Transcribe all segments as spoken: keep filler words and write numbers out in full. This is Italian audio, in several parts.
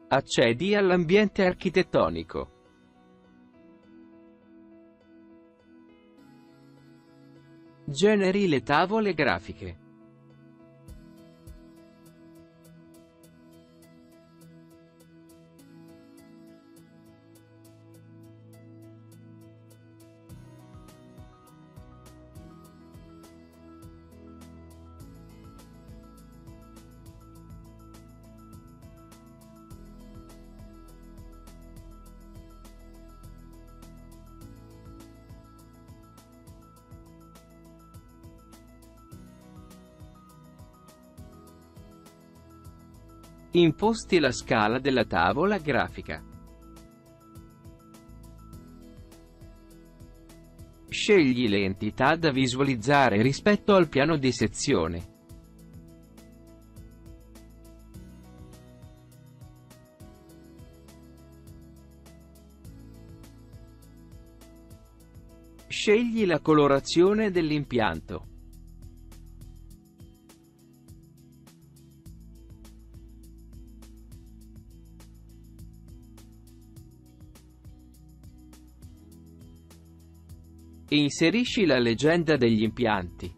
Accedi all'ambiente architettonico. Generi le tavole grafiche. Imposti la scala della tavola grafica. Scegli le entità da visualizzare rispetto al piano di sezione. Scegli la colorazione dell'impianto. Inserisci la legenda degli impianti.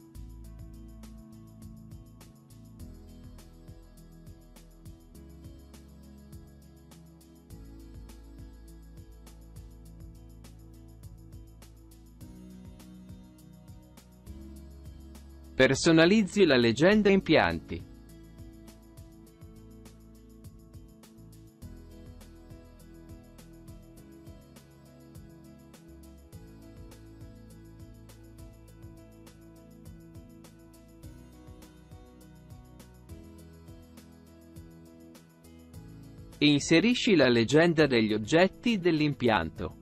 Personalizzi la legenda impianti. Inserisci la legenda degli oggetti dell'impianto.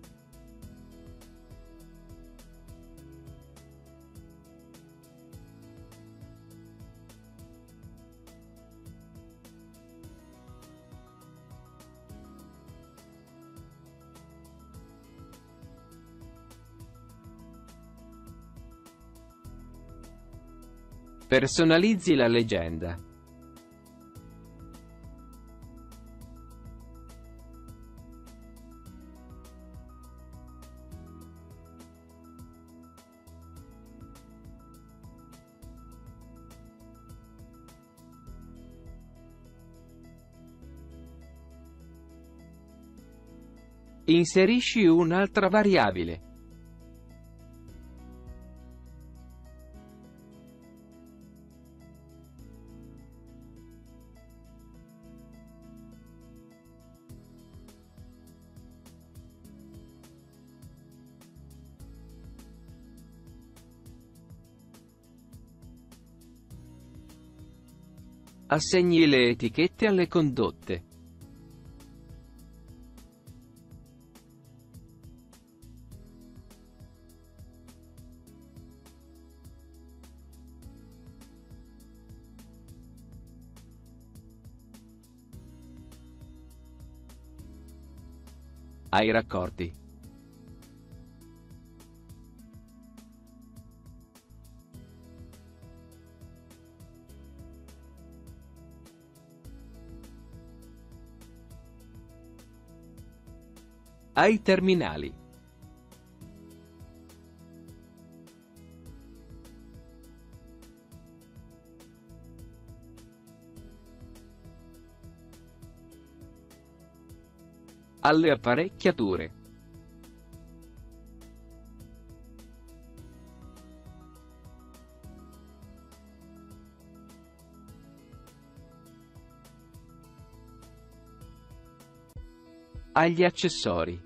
Personalizzi la legenda. Inserisci un'altra variabile. Assegni le etichette alle condotte. Ai raccordi. Ai terminali. Alle apparecchiature. Agli accessori.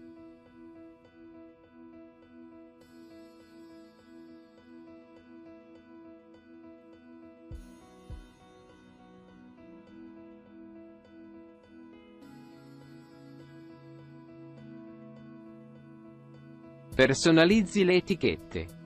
Personalizzi le etichette.